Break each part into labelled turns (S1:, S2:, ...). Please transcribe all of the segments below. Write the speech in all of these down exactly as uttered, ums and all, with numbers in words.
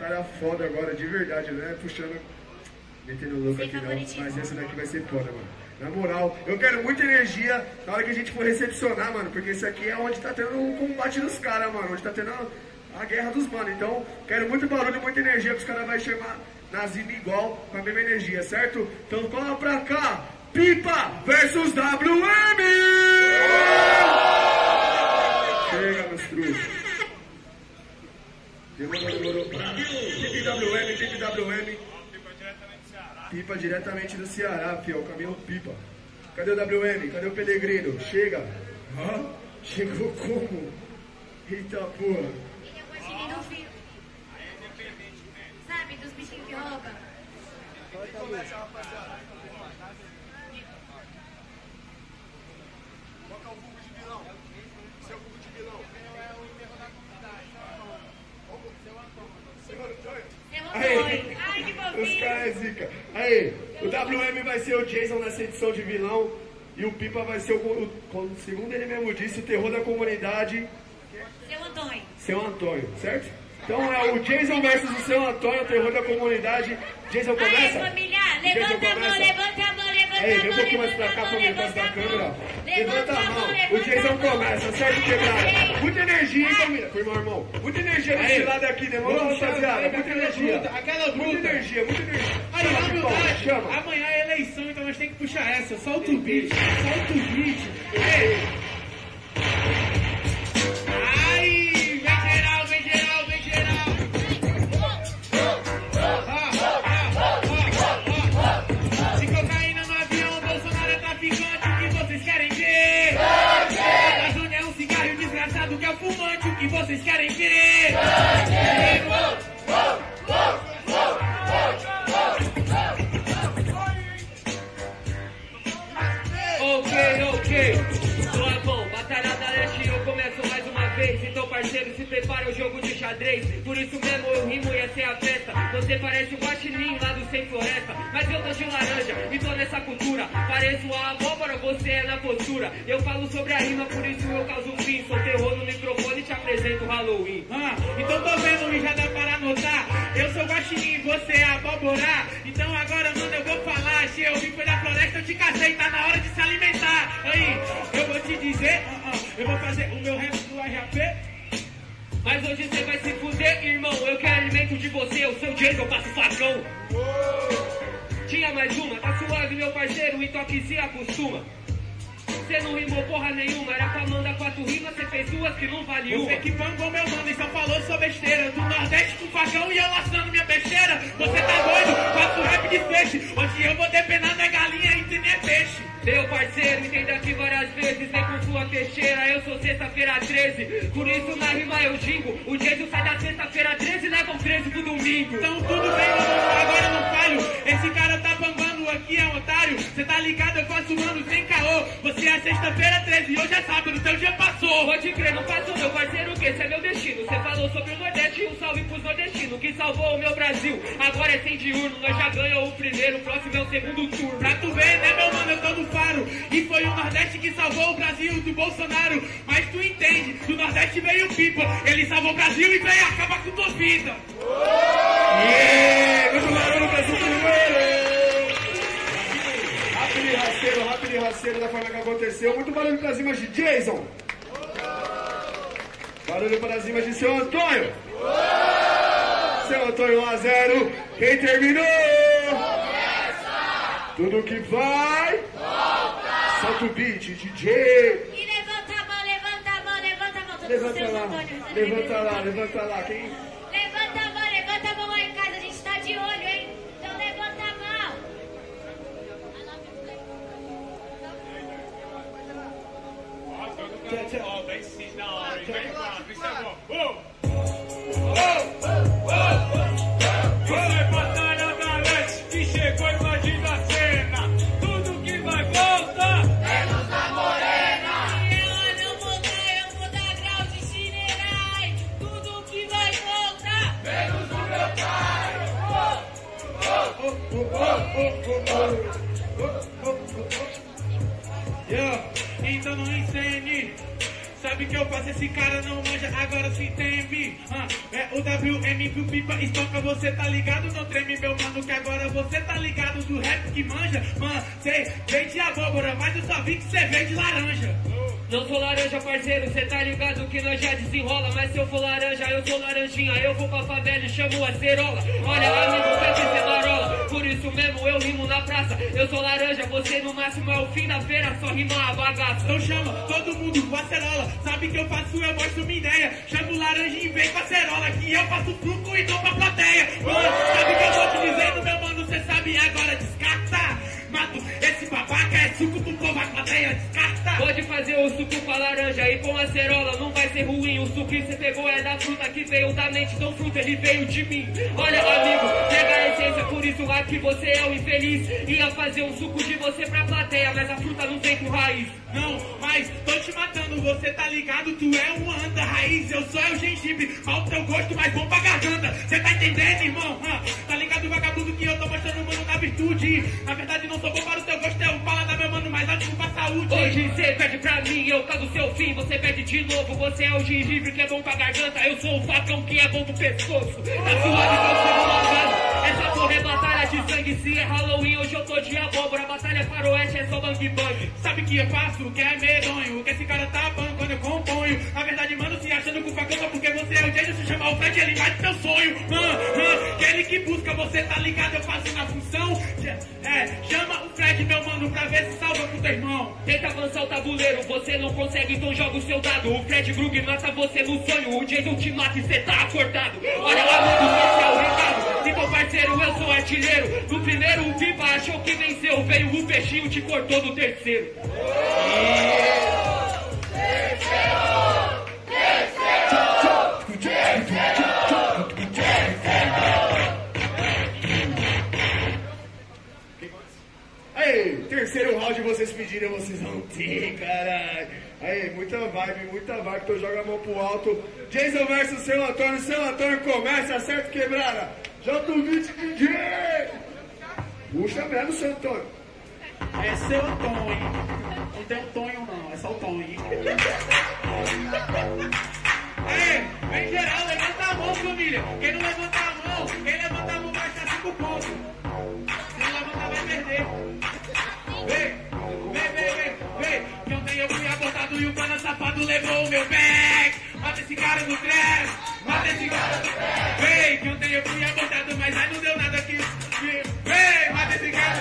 S1: cara foda agora, de verdade, né? Puxando, metendo louco aqui não, mas essa daqui vai ser foda, mano. Na moral, eu quero muita energia na hora que a gente for recepcionar, mano, porque isso aqui é onde tá tendo o combate dos caras, mano, onde tá tendo a, a guerra dos manos. Então, quero muito barulho, muita energia, que os caras vão chamar Nazim igual, com a mesma energia, certo? Então, cola pra cá, Pipa versus W M! Chega, meus truques. Demorou, demorou. Pipa W M, Pipa W M. Pipa diretamente do Ceará, fiel, caminhão Pipa. Cadê o W M? Cadê o Pelegrino? Chega. Hã? Chegou como? Eita porra.
S2: Ele é o guaxinim do fio. Sabe, dos bichinhos que roubam.
S1: Começa, rapaziada. Qual que é o vulgo de vilão? Seu vulgo de vilão. É o enterro da comunidade. Seu Antônio. Seu Antônio.
S2: Aí, ai, que fofinho.
S1: Os caras é zica. Aí, o W M vai ser o Jason nessa edição de vilão. E o Pipa vai ser, o, o, segundo ele mesmo disse, o terror da comunidade.
S2: Seu Antônio.
S1: Seu Antônio, certo? Então é o Jason versus o Seu Antônio, o terror da comunidade. Jason começa?
S2: Aí, família, levanta a mão, levanta a mão, levanta a mão.
S1: Aí, vem um pouquinho mais pra cá, família, pra da câmera. Levanta a mão. O Jason começa, certo, quebrado? Muita energia, hein, família? Foi, meu irmão. Muita energia desse lado aqui, demorou, rapaziada? Muita energia.
S3: Aquela bruta.
S1: Muita energia, muita energia.
S3: Aí, na humildade,
S1: chama.
S3: amanhã é eleição, então nós temos que puxar essa. Solta o beat, solta o beat. Ei. Ai, vem geral, vem geral, vem geral. Ah, ah, ah, ah, ah. Se cocaína no avião, Bolsonaro é traficante, o que vocês querem ver? Amazônia é um cigarro desgraçado que é o fumante, o que vocês querem ver? Ok, ok. Boa, bom, Batalha da Leste, eu começo mais uma vez. Então, parceiro, se prepara o jogo de xadrez. Por isso mesmo eu rimo e essa é a festa. Você parece o guaxinim lá do Sem Floresta, mas eu tô de laranja e tô nessa cultura. Pareço a abóbora, você é na postura. Eu falo sobre a rima, por isso eu causo um fim. Sou terror no microfone e te apresento o Halloween. Ah, então tô vendo e já dá para notar. Eu sou guaxinim, você é abóbora. Então agora, mano, eu vou falar. Se eu vim foi da floresta, eu te casei, tá na hora de se alimentar. Aí, eu vou te dizer, uh -uh, eu vou fazer o meu rap do R A P. Mas hoje você vai se fuder, irmão. Eu quero alimento de você, eu sou o Jason, eu faço facão. Tinha mais uma, tá suave, meu parceiro, e toque se acostuma. Você não rimou porra nenhuma, era pra mandar quatro rimas, você fez duas que não vale uma. Você que pangou meu mano e só falou sua besteira. Do Nordeste com facão e eu laçando minha besteira. Você tá doido? Faço rap de peixe. Hoje eu vou depenar na galinha e nem é peixe. Meu parceiro, entenda aqui várias vezes, vem com sua peixeira, eu sou sexta-feira treze. Por isso na rima eu jingo, o Jason sai da sexta-feira treze e leva um treze pro domingo. Então tudo bem, mano, agora não falho. Esse cara tá bangando aqui, é um otário. Cê tá ligado, eu faço mano sem caô. Você é sexta-feira treze e hoje é sábado, teu dia passou. Pode crer, não passou, meu parceiro, que esse é meu destino. Cê falou sobre o Nordeste e um salve pros nordestinos, que salvou o meu Brasil. Agora é sem diurno, nós já ganhamos o primeiro, o próximo é o segundo turno. Pra tu ver, né, meu mano, eu tô no faro. E foi o Nordeste que salvou o Brasil do Bolsonaro. Mas tu entende, do Nordeste veio o Pipa. Ele salvou o Brasil e veio acabar com tua vida.
S1: Yeah! Muito barulho pra esse primeiro! Rápido e rasteiro, rápido e rasteiro da forma que aconteceu. Muito barulho para as rimas de Jason. Barulho para as rimas de Seu Antônio. Seu Antônio um a zero. Quem terminou? Tudo que vai, volta! Solta o beat, D J!
S2: E levanta a mão, levanta a mão, levanta a mão. Todos
S1: Levanta
S2: os seus
S1: lá,
S2: Antônios.
S1: levanta lá, levanta lá. Quem?
S2: Levanta a mão, levanta a mão lá em casa, a gente tá de olho, hein? Então levanta a mão.
S4: Ó, vem sim, da hora, hein? Vem lá, vem se agora. Oh! Isso é Batalha da Leste que chegou invadindo a cena. Tudo que vai volta,
S2: Menos a morena. E ela não muda, eu muda grau de chinerai. Tudo que vai voltar.
S4: menos o meu pai.
S3: Yeah. Então não ensine
S4: Sabe que eu faço, esse cara não manja, agora se teme. Ah, é o W M que o Pipa estoca, você tá ligado? Não treme, meu mano, que agora você tá ligado do rap que manja. Mano, cê vem de abóbora, mas eu só vi que cê vem de laranja.
S3: Não sou laranja, parceiro, cê tá ligado que nós já desenrola. Mas se eu for laranja, eu sou laranjinha, eu vou pra favela e chamo a cerola. Olha, amigo, quer ser marola, por isso mesmo eu rimo na praça. Eu sou laranja, você no máximo é o fim da feira, só rima a bagaça.
S4: Então chama todo mundo com a cerola, sabe que eu faço, eu mostro minha ideia. Chamo laranja e vem com a cerola, que eu faço fruco e dou pra plateia. Mano, sabe que eu tô te dizendo, meu mano, cê sabe, agora descarta. Mato, esse babaca é suco pro povo, a plateia descarta.
S3: Pode fazer o suco com a laranja e com a cerola, não vai ser ruim. O suco que você pegou é da fruta que veio da mente, então fruta ele veio de mim. Olha, amigo, pega a essência, por isso aqui você é o infeliz. Ia fazer um suco de você pra plateia, mas a fruta não vem com raiz.
S4: Não, mas tô te matando, você tá ligado? Tu é um anda raiz, eu sou o gengibre. Mal teu gosto, mas bom pra garganta. Cê tá entendendo, irmão? Ah, tá ligado, vagabundo, que eu tô mostrando, mano, na virtude. Na verdade não sou bom para o teu gosto, é o paladar, meu mano, mas ótimo pra saúde.
S3: Hoje cê pede pra mim, eu cago seu fim. Você pede de novo, você é o gengibre que é bom pra garganta. Eu sou o facão que é bom pro pescoço. Tá suave, eu sou malvado. Essa porra é batalha de sangue, se é Halloween, hoje eu tô de abóbora. Batalha faroeste é só bang bang.
S4: Sabe que eu faço, que é medonho, que esse cara tá bom quando eu componho. Na verdade, mano, se achando com facão só porque você é o jeito de chamar o Fred, ele vai do teu sonho. Ah, ah, aquele que busca, você tá ligado, eu faço na função. É, chama o Fred, meu mano, pra ver se salva pro teu irmão.
S3: Tenta avançar o tabuleiro, você não consegue, então joga o seu dado. O Fred Krug mata você no sonho, o Jason te mata e cê tá acordado. Olha lá, mano, esse é o recado. Então, parceiro, eu sou artilheiro. No primeiro, o Pipa achou que venceu, veio o peixinho, te cortou no terceiro.
S1: Aí, terceiro round vocês pediram, vocês vão ter, caralho. Aí, muita vibe, muita vibe, então joga a mão pro alto. Jason versus Seu Antônio, Seu Antônio começa, acerta quebrada. Joga o beat, D J. Puxa mesmo, Seu Antônio.
S4: É Seu Antônio. Não tem Antônio não, é só o Tonho. Ei, vem geral, levanta a mão, família. Quem não levanta a mão, quem levanta a mão vai achar cinco pontos. Quem levantar vai perder. Vem, vem, vem, vem, vem. Que ontem eu fui abortado e o pana safado levou o meu back. Mata esse cara no trap, mata esse cara no trap. Vem, que ontem eu fui abortado, mas aí não deu nada aqui. Vem, mata esse cara.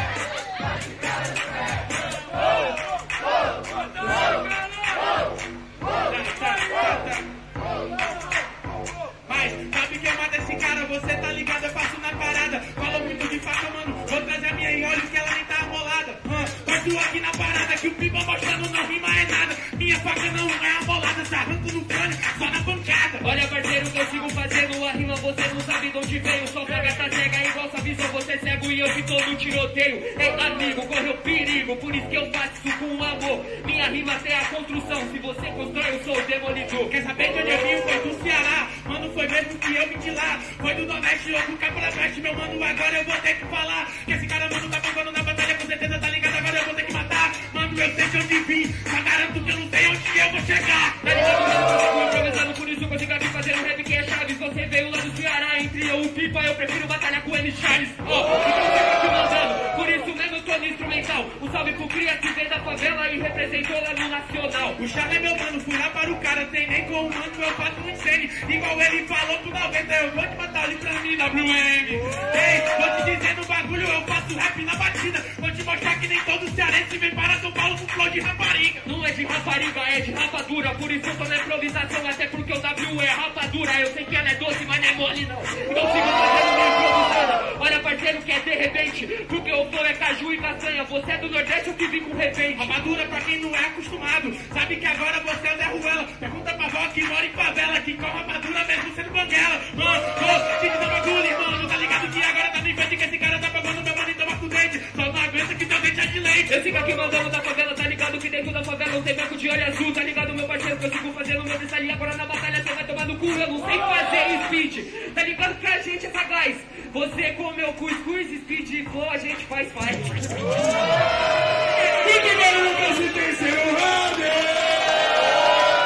S4: Mas sabe que eu mato esse cara, você tá ligado, eu faço na parada. Falo muito de faca, mano, vou trazer a minha e olha que ela nem tá amolada. Tô aqui na parada, que o Pipa mostrando não rima é nada. Minha faca não é amolada, se arranco no crânio, só na pancada.
S3: Olha, parceiro, que eu sigo fazendo a rima, você não sabe de onde veio. Só pega tá cega, igual sua visão, você é cego e eu que tô no tiroteio. Ei, amigo, correu perigo, por isso que eu faço isso com amor. Minha rima é a construção, se você constrói, eu sou o demolidor.
S4: Quer saber de onde eu vim? Foi do Ceará, mano, foi mesmo que eu vim de lá. Foi do Nordeste ou do Capo-Leste, meu mano, agora eu vou ter que falar. Que esse cara, mano, tá pegando na batalha, com certeza tá ligado, agora eu vou ter que matar. Mano, eu sei de onde vim, mas garanto que eu não sei onde eu vou chegar.
S3: Tá ligado, mano, eu tô improvisando, por isso consigo abrir fazendo rap que é Chaves. Você veio lá do Ceará, entre eu e o Pipa, eu prefiro batalhar com ele, Charles. Ó, oh, então fica aqui mandando, por isso mesmo eu tô no instrumental. Um salve pro Cria que veio da favela e representou lá no Nacional.
S4: O Charles é meu mano, fui lá para o cara, tem nem como mano, eu faço um incêndio. Igual ele falou pro noventa, eu vou te matar ali pra mim, W M. Ei, vou te dizer no bagulho, eu faço rap na batida. Vou te mostrar que nem todo cearense vem para São Paulo com flow de rapariga.
S3: Não é de rapariga, é de rapadura, por isso eu tô na improvisação, até porque o W é rapadura. Eu sei que ela é doce, mas não é mole não. Então sigo fazendo minha improvisada. Olha, parceiro, que é de repente, porque o flow é caju e castanha. Você é do Nordeste, eu que vim com repente.
S4: Rapadura pra quem não é acostumado, sabe que agora você é o Zé Ruela. Pergunta pra avó que mora em favela, que com rapadura mesmo sendo banguela. Mano, tô te dizendo bagulho, irmão, tá ligado que agora tá me vendo que esse cara tá pagando meu mano e toma com dente. Só não aguenta que teu dente é de leite.
S3: Eu sigo aqui mandando da favela, tá ligado que dentro da favela não tem branco de olho azul. Tá ligado, meu parceiro, que eu sigo fazendo meu freestyle. Agora na batalha você vai tomar no cu, eu não sei fazer speed. Tá ligado que a gente é sagaz. Você comeu cuscuz, speed e flow, a gente faz faz.
S1: Muito barulho pra esse terceiro round!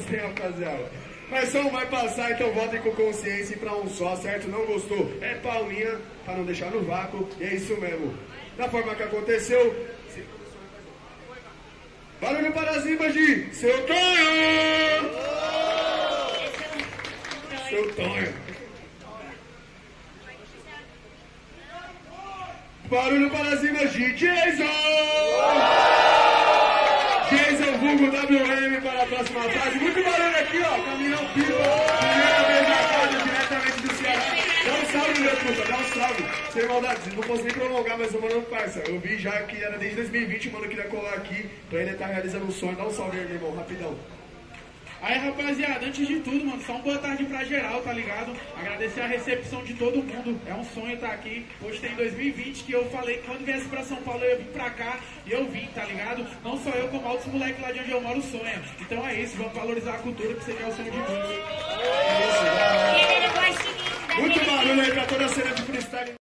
S1: hein, rapaziada? Mas só um vai passar, então votem com consciência pra um só, certo? Não gostou? É palminha, pra não deixar no vácuo, e é isso mesmo. Da forma que aconteceu... Barulho para as rimas de Seu Tonho! Seu Tonho! Barulho para as rimas de Jason! Jason vulgo W M para a próxima fase. Muito barulho aqui, ó. Caminhão Pipa. Primeira vez na casa, diretamente do Ceará. Dá um salve, meu puta. Dá um salve. Sem maldade. Não posso nem prolongar, mas eu mando parça. Eu vi já que era desde dois mil e vinte, mano, queria colar aqui. Pra ele estar realizando um sonho. Dá um salve aí, meu irmão. Rapidão.
S4: Aí, rapaziada, antes de tudo, mano, só uma boa tarde pra geral, tá ligado? Agradecer a recepção de todo mundo, é um sonho estar aqui. Hoje tem dois mil e vinte que eu falei que quando viesse pra São Paulo eu ia vir pra cá e eu vim, tá ligado? Não só eu, como outros moleques lá de onde eu moro sonham. Então é isso, vamos valorizar a cultura que você quer o sonho de mundo.
S1: Muito barulho aí pra toda a cena de freestyle.